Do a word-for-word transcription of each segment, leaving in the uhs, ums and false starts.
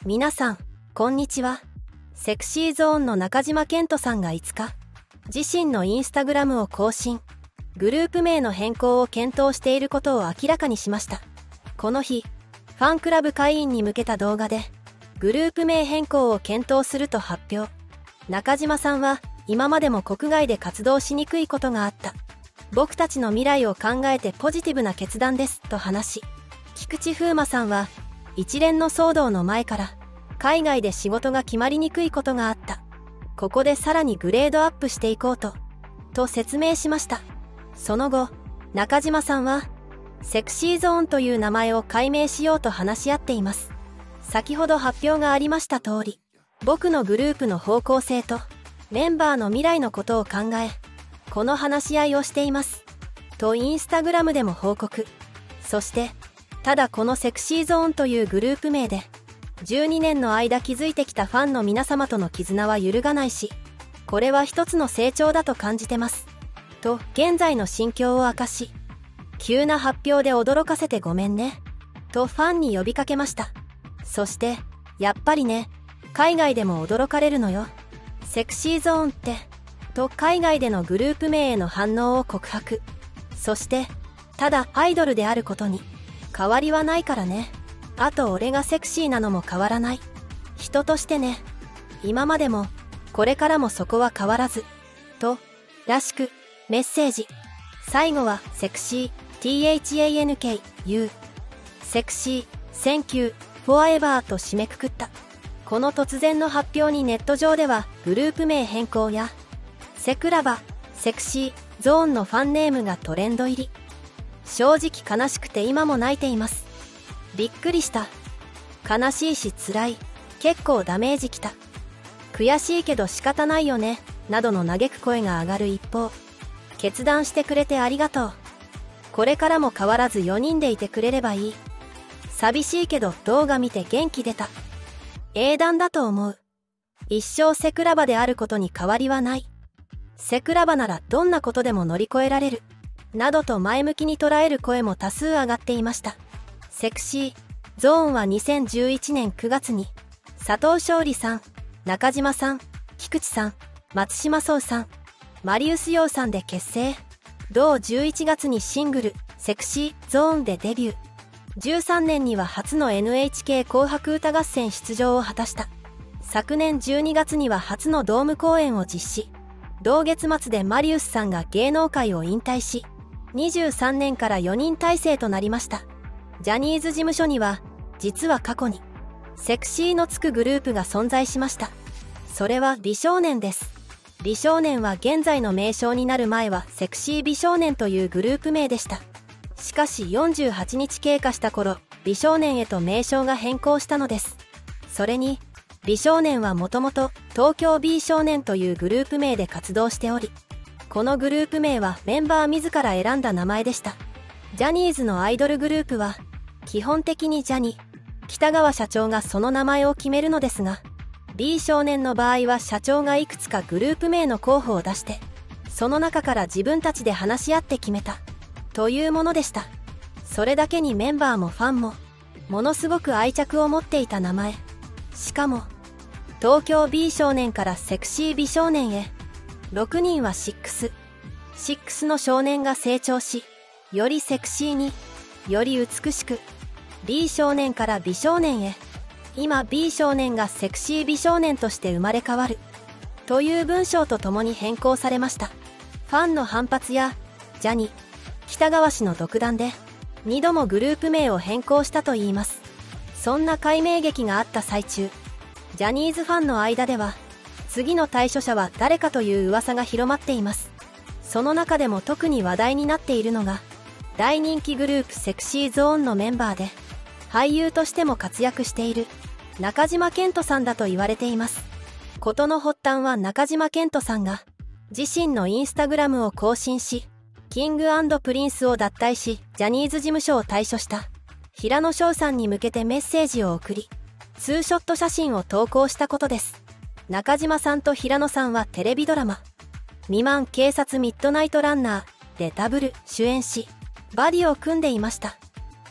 皆さん、こんにちは。セクシーゾーンの中島健人さんがいつか、自身のインスタグラムを更新、グループ名の変更を検討していることを明らかにしました。この日、ファンクラブ会員に向けた動画で、グループ名変更を検討すると発表。中島さんは、今までも国外で活動しにくいことがあった。僕たちの未来を考えてポジティブな決断です、と話し、菊池風磨さんは、一連の騒動の前から、海外で仕事が決まりにくいことがあった。ここでさらにグレードアップしていこうと、と説明しました。その後、中島さんは、セクシーゾーンという名前を改名しようと話し合っています。先ほど発表がありました通り、僕のグループの方向性と、メンバーの未来のことを考え、この話し合いをしています。とインスタグラムでも報告。そして、ただこのセクシーゾーンというグループ名で、じゅうにねんの間築いてきたファンの皆様との絆は揺るがないし、これは一つの成長だと感じてます。と、現在の心境を明かし、急な発表で驚かせてごめんね。とファンに呼びかけました。そして、やっぱりね、海外でも驚かれるのよ。セクシーゾーンって、と海外でのグループ名への反応を告白。そして、ただアイドルであることに、変わりはないからね。あと俺がセクシーなのも変わらない。人としてね。今までも、これからもそこは変わらず。と、らしく、メッセージ。最後は、セクシー、thank-you。セクシー、thank you, forever と締めくくった。この突然の発表にネット上では、グループ名変更や、セクラバ、セクシー、ゾーンのファンネームがトレンド入り。正直悲しくて今も泣いています。びっくりした。悲しいし辛い。結構ダメージきた。悔しいけど仕方ないよね。などの嘆く声が上がる一方、決断してくれてありがとう。これからも変わらずよにんでいてくれればいい。寂しいけど動画見て元気出た。英断だと思う。一生セクラバであることに変わりはない。セクラバならどんなことでも乗り越えられる。などと前向きに捉える声も多数上がっていました。セクシー、ゾーンはにせんじゅういちねんくがつに、佐藤勝利さん、中島さん、菊池さん、松島聡さん、マリウス陽さんで結成。同じゅういちがつにシングル、セクシー、ゾーンでデビュー。じゅうさんねんには初の エヌエイチケー 紅白歌合戦出場を果たした。昨年じゅうにがつには初のドーム公演を実施。同月末でマリウスさんが芸能界を引退し、にじゅうさんねんからよにん体制となりました。ジャニーズ事務所には、実は過去に、セクシーのつくグループが存在しました。それは美少年です。美少年は現在の名称になる前はセクシー美少年というグループ名でした。しかしよんじゅうはちにち経過した頃、美少年へと名称が変更したのです。それに、美少年はもともと東京 B 少年というグループ名で活動しており、このグループ名はメンバー自ら選んだ名前でした。ジャニーズのアイドルグループは、基本的にジャニ、北川社長がその名前を決めるのですが、B 少年の場合は社長がいくつかグループ名の候補を出して、その中から自分たちで話し合って決めた、というものでした。それだけにメンバーもファンも、ものすごく愛着を持っていた名前。しかも、東京 B 少年からセクシー美少年へ、ろくにんはシックス、シックスの少年が成長し、よりセクシーに、より美しく、B 少年から美少年へ、今 B 少年がセクシー美少年として生まれ変わる、という文章とともに変更されました。ファンの反発や、ジャニ、北川氏の独断で、にどもグループ名を変更したといいます。そんな改名劇があった最中、ジャニーズファンの間では、次の対処者は誰かという噂が広まっています。その中でも特に話題になっているのが、大人気グループセクシーゾーンのメンバーで、俳優としても活躍している、中島健人さんだと言われています。事の発端は中島健人さんが、自身のインスタグラムを更新し、キング&プリンスを脱退し、ジャニーズ事務所を退所した、平野紫耀さんに向けてメッセージを送り、ツーショット写真を投稿したことです。中島さんと平野さんはテレビドラマ、未満警察ミッドナイトランナーでダブル主演し、バディを組んでいました。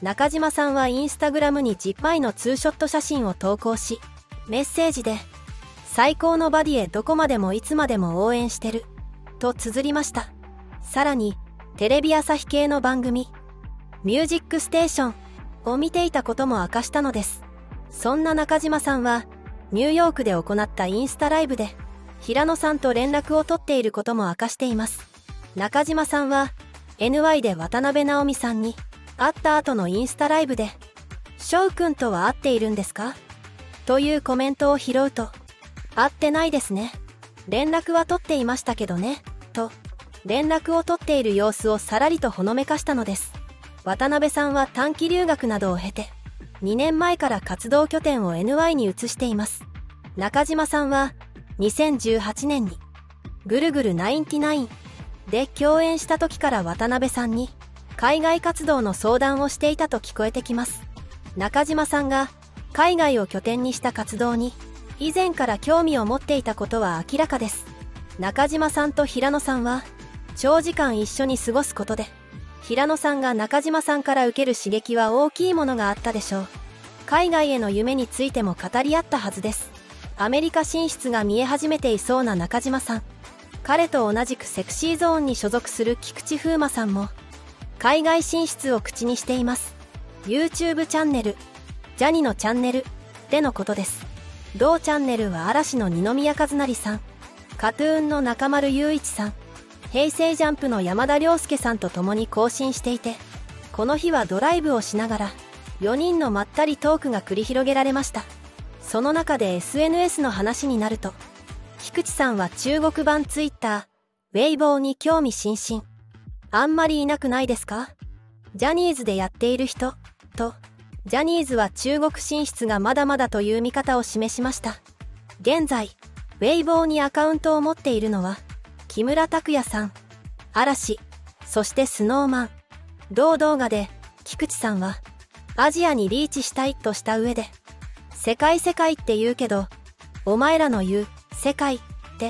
中島さんはインスタグラムにじゅっまいのツーショット写真を投稿し、メッセージで最高のバディへどこまでもいつまでも応援してると綴りました。さらにテレビ朝日系の番組ミュージックステーションを見ていたことも明かしたのです。そんな中島さんはニューヨークで行ったインスタライブで平野さんと連絡を取っていることも明かしています。中島さんは エヌワイ で渡辺直美さんに会った後のインスタライブで翔くんとは会っているんですかというコメントを拾うと、会ってないですね、連絡は取っていましたけどねと連絡を取っている様子をさらりとほのめかしたのです。渡辺さんは短期留学などを経てにねんまえから活動拠点を エヌワイ に移しています。中島さんはにせんじゅうはちねんにぐるぐるナインティナインで共演した時から渡辺さんに海外活動の相談をしていたと聞こえてきます。中島さんが海外を拠点にした活動に以前から興味を持っていたことは明らかです。中島さんと平野さんは長時間一緒に過ごすことで平野さんが中島さんから受ける刺激は大きいものがあったでしょう。海外への夢についても語り合ったはずです。アメリカ進出が見え始めていそうな中島さん、彼と同じくセクシーゾーンに所属する菊池風磨さんも海外進出を口にしています。 YouTube チャンネルジャニのチャンネルでのことです。同チャンネルは嵐の二宮和也さん、カトゥーンの中丸雄一さん、平成ジャンプの山田涼介さんと共に更新していて、この日はドライブをしながらよにんのまったりトークが繰り広げられました。その中で エスエヌエス の話になると、菊池さんは中国版ツイッター、ウェイボーに興味津々。あんまりいなくないですか？ジャニーズでやっている人、と、ジャニーズは中国進出がまだまだという見方を示しました。現在、ウェイボーにアカウントを持っているのは、木村拓哉さん、嵐、そしてスノーマン。同動画で、菊池さんは、アジアにリーチしたいとした上で、世界世界って言うけど、お前らの言う、世界って、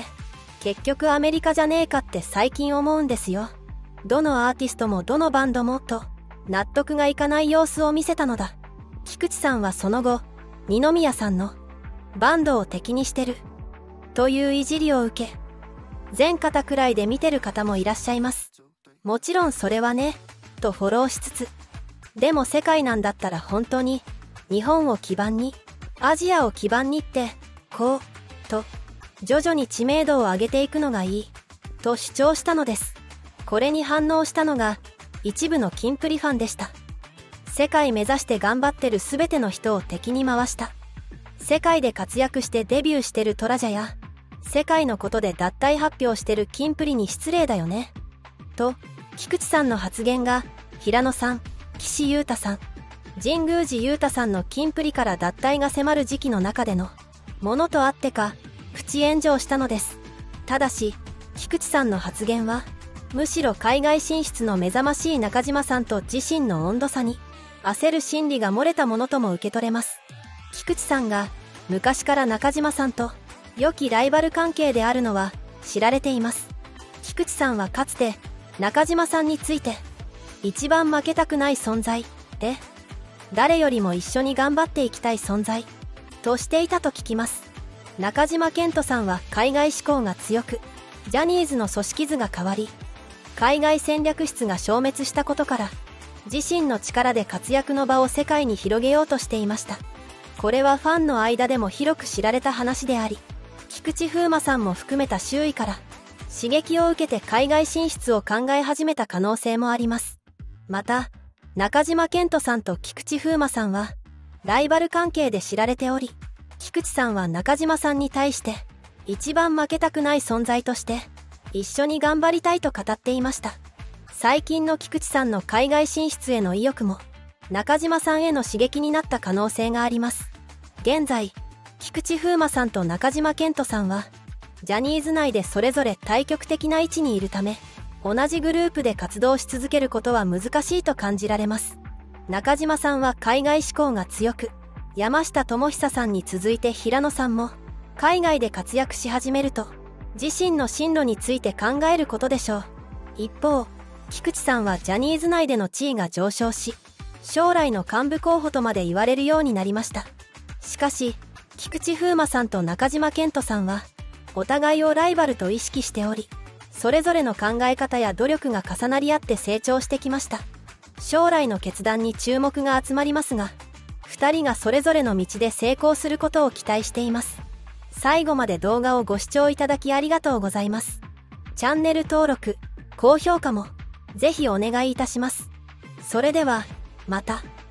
結局アメリカじゃねえかって最近思うんですよ。どのアーティストもどのバンドもと、納得がいかない様子を見せたのだ。菊池さんはその後、二宮さんの、バンドを敵にしてる、といういじりを受け、全方くらいで見てる方もいらっしゃいます。もちろんそれはね、とフォローしつつ、でも世界なんだったら本当に、日本を基盤に、アジアを基盤にって、こう、と、徐々に知名度を上げていくのがいい、と主張したのです。これに反応したのが、一部のキンプリファンでした。世界目指して頑張ってるすべての人を敵に回した。世界で活躍してデビューしてるトラジャや、世界のことで脱退発表してるキンプリに失礼だよね。と、菊池さんの発言が、平野さん、岸優太さん、神宮寺勇太さんのキンプリから脱退が迫る時期の中でのものとあってか、プチ炎上したのです。ただし、菊池さんの発言は、むしろ海外進出の目覚ましい中島さんと自身の温度差に、焦る心理が漏れたものとも受け取れます。菊池さんが、昔から中島さんと、良きライバル関係であるのは、知られています。菊池さんはかつて、中島さんについて、一番負けたくない存在、で、誰よりも一緒に頑張っていきたい存在、としていたと聞きます。中島健人さんは海外志向が強く、ジャニーズの組織図が変わり、海外戦略室が消滅したことから、自身の力で活躍の場を世界に広げようとしていました。これはファンの間でも広く知られた話であり、菊池風磨さんも含めた周囲から刺激を受けて海外進出を考え始めた可能性もあります。また、中島健人さんと菊池風磨さんはライバル関係で知られており、菊池さんは中島さんに対して一番負けたくない存在として一緒に頑張りたいと語っていました。最近の菊池さんの海外進出への意欲も中島さんへの刺激になった可能性があります。現在、菊池風磨さんと中島健人さんはジャニーズ内でそれぞれ対極的な位置にいるため、同じグループで活動し続けることは難しいと感じられます。中島さんは海外志向が強く、山下智久さんに続いて平野さんも海外で活躍し始めると、自身の進路について考えることでしょう。一方、菊池さんはジャニーズ内での地位が上昇し、 将来の幹部候補とまで言われるようになりました。しかし、菊池風磨さんと中島健人さんは、お互いをライバルと意識しており、それぞれの考え方や努力が重なり合って成長してきました。将来の決断に注目が集まりますが、二人がそれぞれの道で成功することを期待しています。最後まで動画をご視聴いただきありがとうございます。チャンネル登録、高評価もぜひお願いいたします。それでは、また。